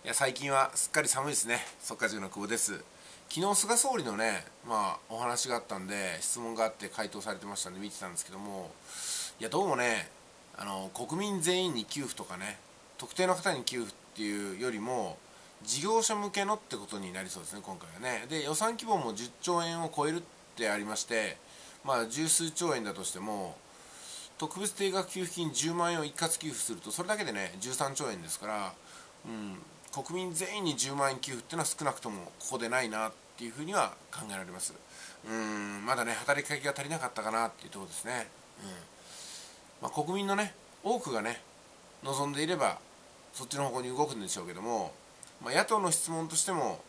や最近はすっかり寒いですね。速稼塾の久保です。昨日菅総理のね、お話があったんで、質問があって回答されてましたんで見てたんですけども、いやどうもね、国民全員に給付とかね、特定の方に給付っていうよりも事業者向けのってことになりそうですね、今回はね。で、予算規模も10兆円を超えるってありまして、十数兆円だとしても特別定額給付金10万円を一括給付するとそれだけでね13兆円ですから、国民全員に10万円給付っていうのは少なくともここでないなっていうふうには考えられます。まだね働きかけが足りなかったかなっていうところですね。国民のね多くがね望んでいればそっちの方向に動くんでしょうけども、野党の質問としても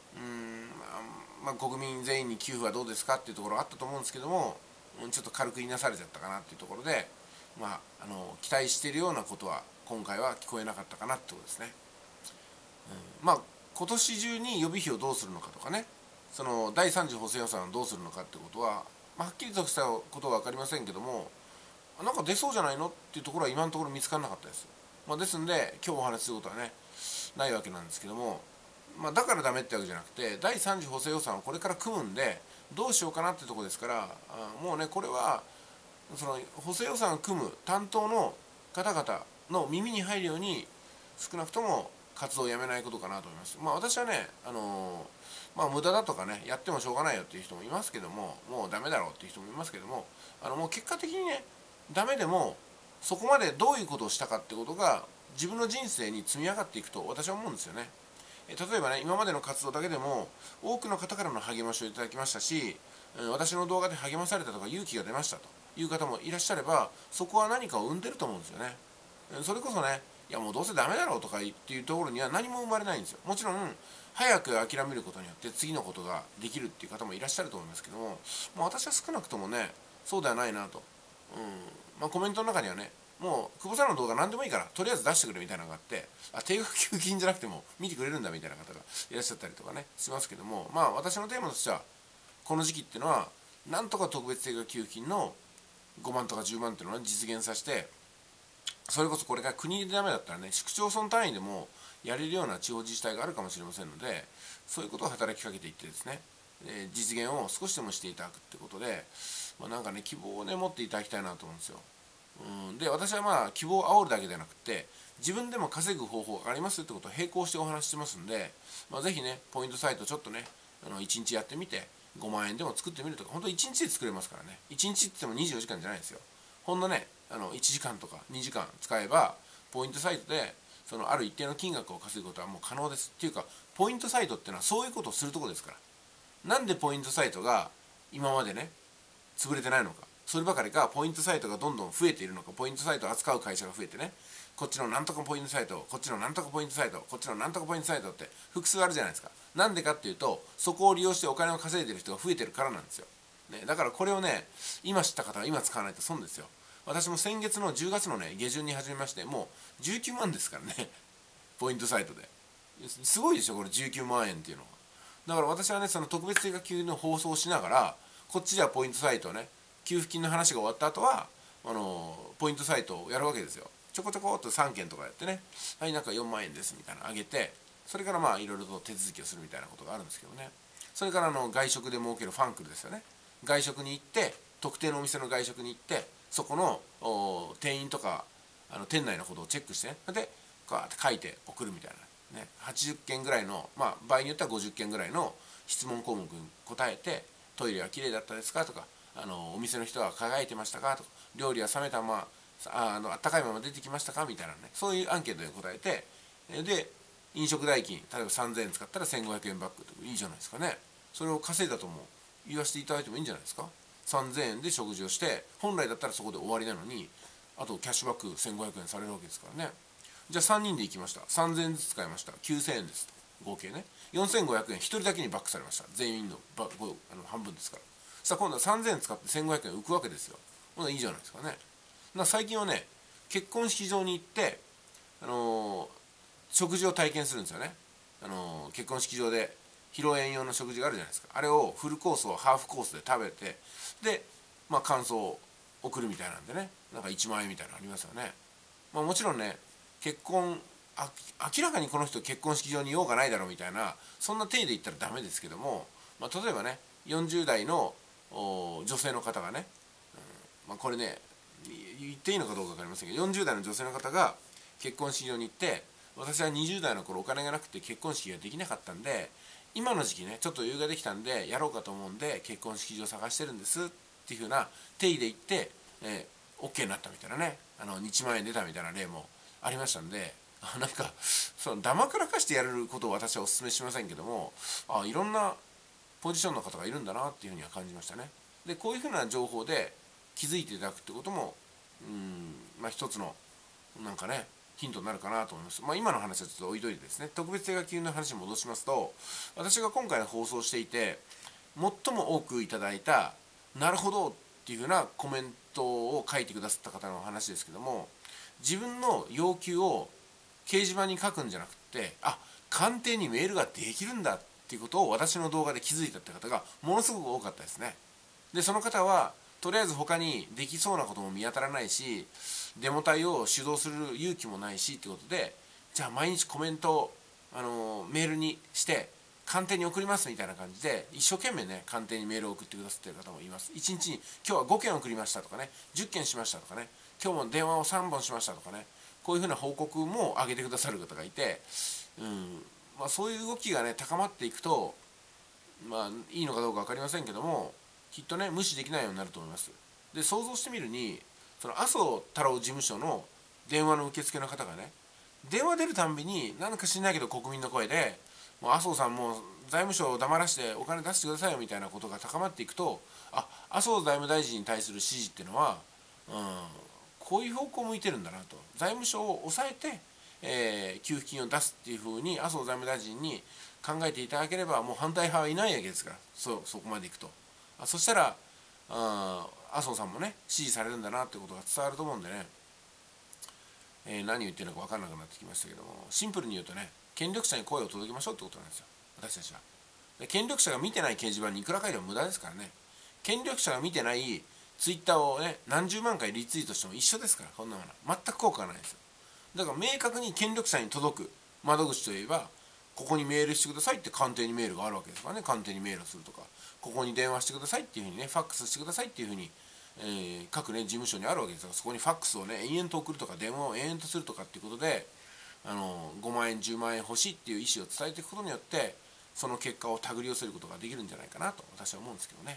国民全員に給付はどうですかっていうところがあったと思うんですけども、ちょっと軽く言いなされちゃったかなっていうところで、期待しているようなことは今回は聞こえなかったかなってことですね。今年中に予備費をどうするのかとかね、その第3次補正予算をどうするのかってことは、はっきりとしたことは分かりませんけども、なんか出そうじゃないのっていうところは今のところ見つからなかったです。ですんで今日お話しすることはねないわけなんですけども、だからダメってわけじゃなくて、第3次補正予算をこれから組むんでどうしようかなってところですから、もうねこれはその補正予算を組む担当の方々の耳に入るように少なくとも活動をやめないことかなと思います。私はね、無駄だとかねやってもしょうがないよっていう人もいますけども、もうダメだろうっていう人もいますけども、もう結果的にねダメでもそこまでどういうことをしたかってことが自分の人生に積み上がっていくと私は思うんですよね。例えばね今までの活動だけでも多くの方からの励ましをいただきましたし、私の動画で励まされたとか勇気が出ましたという方もいらっしゃれば、そこは何かを生んでると思うんですよね。それこそね、いやもうどうせダメだろうとかっていうところには何も生まれないんですよ。もちろん早く諦めることによって次のことができるっていう方もいらっしゃると思いますけども、私は少なくともねそうではないなと。コメントの中にはね、もう久保さんの動画何でもいいからとりあえず出してくれみたいなのがあって、定額給付金じゃなくても見てくれるんだみたいな方がいらっしゃったりとかねしますけども、私のテーマとしてはこの時期っていうのはなんとか特別定額給付金の5万とか10万っていうのを実現させて、それこそこれが国でダメだったらね市区町村単位でもやれるような地方自治体があるかもしれませんので、そういうことを働きかけていってですね、実現を少しでもしていただくってことで、なんかね希望をね持っていただきたいなと思うんですよ。で私は希望を煽るだけではなくて自分でも稼ぐ方法がありますってことを並行してお話ししてますんで、ぜひねポイントサイトちょっとね1日やってみて5万円でも作ってみるとか、本当1日で作れますからね。1日って言っても24時間じゃないですよ。ほんのね1時間とか2時間使えばポイントサイトでそのある一定の金額を稼ぐことはもう可能です。っていうかポイントサイトっていうのはそういうことをするところですから。なんでポイントサイトが今までね潰れてないのか、そればかりかポイントサイトがどんどん増えているのか、ポイントサイトを扱う会社が増えてね、こっちのなんとかポイントサイト、こっちのなんとかポイントサイト、こっちのなんとかポイントサイトって複数あるじゃないですか。なんでかっていうとそこを利用してお金を稼いでる人が増えてるからなんですよ、だからこれをね今知った方は今使わないと損ですよ。私も先月の10月のね下旬に始めまして、もう19万ですからねポイントサイトですごいでしょこれ19万円っていうのは。だから私はねその特別定額給付の放送をしながらこっちではポイントサイトをね給付金の話が終わった後はポイントサイトをやるわけですよ。ちょこちょこっと3件とかやってね、はいなんか4万円ですみたいなの上げて、それからいろいろと手続きをするみたいなことがあるんですけどね。それから外食で儲けるファンクルですよね。外食に行って特定のお店の外食に行ってそこの店員とか店内のことをチェックしてね、でこうやって書いて送るみたいなね、80件ぐらいの場合によっては50件ぐらいの質問項目に答えて、トイレはきれいだったですかとか、お店の人は輝いてましたかとか、料理は冷めたあったかいまま出てきましたかみたいなね、そういうアンケートに答えて、で飲食代金例えば3000円使ったら1500円バックとかいいじゃないですかね。それを稼いだとも言わせていただいてもいいんじゃないですか。3000円で食事をして本来だったらそこで終わりなのに、あとキャッシュバック1500円されるわけですからね。じゃあ3人で行きました、3000円ずつ使いました、9000円ですと、合計ね4500円1人だけにバックされました。全員の半分ですから。さあ今度は3000円使って1500円浮くわけですよ。ほないいじゃないですかね。最近はね結婚式場に行って、食事を体験するんですよね。結婚式場で披露宴用の食事があるじゃないですか。あれをフルコースをハーフコースで食べて、で感想を送るみたいなんでね、なんか1万円みたいなのありますよね。もちろんね結婚明らかにこの人結婚式場に用がないだろうみたいな、そんな体で言ったらダメですけども、例えばね40代の女性の方がね、これね言っていいのかどうか分かりませんけど、40代の女性の方が結婚式場に行って、私は20代の頃お金がなくて結婚式ができなかったんで、今の時期ねちょっと余裕ができたんでやろうかと思うんで結婚式場探してるんですっていう風な定義で言って、OK になったみたいなね、1万円出たみたいな例もありましたんで、なんかそのだまくらかしてやることを私はお勧めしませんけども、いろんなポジションの方がいるんだなっていうふうには感じましたね。でこういうふうな情報で気づいていただくってことも一つのなんかねヒントになるかなと思います。今の話はちょっと置いといてですね、特別定額金の話に戻しますと、私が今回の放送していて最も多くいただいたなるほどっていうふうなコメントを書いてくださった方の話ですけども、自分の要求を掲示板に書くんじゃなくて、官邸にメールができるんだっていうことを私の動画で気づいたって方がものすごく多かったですね。でその方はとりあえず他にできそうなことも見当たらないし、デモ隊を主導する勇気もないしってことで、じゃあ毎日コメントをメールにして官邸に送りますみたいな感じで一生懸命ね官邸にメールを送ってくださっている方もいます。1日に今日は5件送りましたとかね、10件しましたとかね、今日も電話を3本しましたとかね、こういうふうな報告も上げてくださる方がいて、そういう動きがね高まっていくと、いいのかどうか分かりませんけども、きっとね無視できないようになると思います。で想像してみるに、その麻生太郎事務所の電話の受付の方がね、電話出るたんびに何か知んないけど国民の声で「もう麻生さんもう財務省を黙らしてお金出してくださいよ」みたいなことが高まっていくと、麻生財務大臣に対する支持っていうのは、こういう方向を向いてるんだなと。財務省を抑えて、給付金を出すっていうふうに麻生財務大臣に考えていただければ、もう反対派はいないわけですから、そこまでいくと。そしたら麻生さんもね支持されるんだなってことが伝わると思うんでね、何を言ってるのか分からなくなってきましたけども、シンプルに言うとね、権力者に声を届けましょうってことなんですよ、私たちは。で権力者が見てない掲示板にいくら書いても無駄ですからね。権力者が見てないツイッターをね何十万回リツイートしても一緒ですから、こんなものは全く効果がないですよ。だから明確に権力者に届く窓口といえば、ここにメールしてくださいって官邸にメールがあるわけですからね。官邸にメールをするとか、ここに電話してくださいっていうふうにね、ファックスしてくださいっていうふうに、各ね事務所にあるわけですから、そこにファックスをね延々と送るとか電話を延々とするとかっていうことで、5万円10万円欲しいっていう意思を伝えていくことによって、その結果を手繰り寄せることができるんじゃないかなと私は思うんですけどね。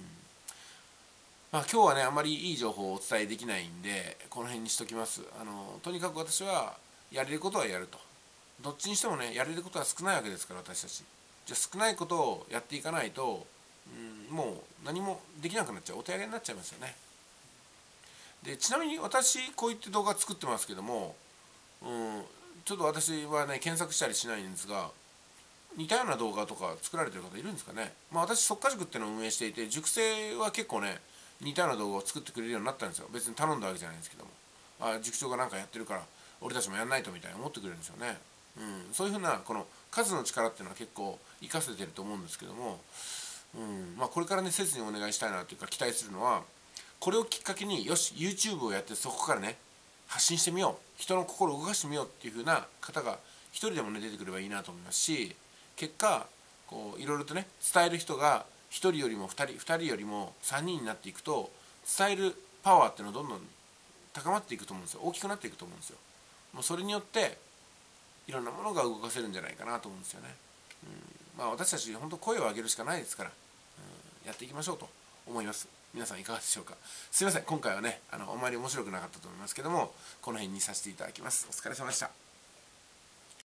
今日はねあんまりいい情報をお伝えできないんでこの辺にしときます。とにかく私はやれることはやると。どっちにしてもねやれることは少ないわけですから、私たち。じゃあ少ないことをやっていかないと、もう何もできなくなっちゃう、お手上げになっちゃいますよね。でちなみに私こういった動画作ってますけども、ちょっと私はね検索したりしないんですが、似たような動画とか作られてる方いるんですかね。私速稼塾っていうのを運営していて、塾生は結構ね似たような動画を作ってくれるようになったんですよ。別に頼んだわけじゃないんですけども、塾長が何かやってるから俺たちもやんないとみたいに思ってくれるんですよね。そういうふうなこの数の力っていうのは結構活かせてると思うんですけども、これからね切にお願いしたいなというか期待するのは、これをきっかけによし YouTube をやってそこからね発信してみよう、人の心を動かしてみようっていう風な方が一人でもね出てくればいいなと思いますし、結果こういろいろとね伝える人が1人よりも2人2人よりも3人になっていくと、伝えるパワーっていうのはどんどん高まっていくと思うんですよ。大きくなっていくと思うんですよ。もうそれによっていろんなものが動かせるんじゃないかなと思うんですよね。私たち本当声を上げるしかないですから、やっていきましょうと思います。皆さんいかがでしょうか。すいません、今回はねあまり面白くなかったと思いますけども、この辺にさせていただきます。お疲れ様でした。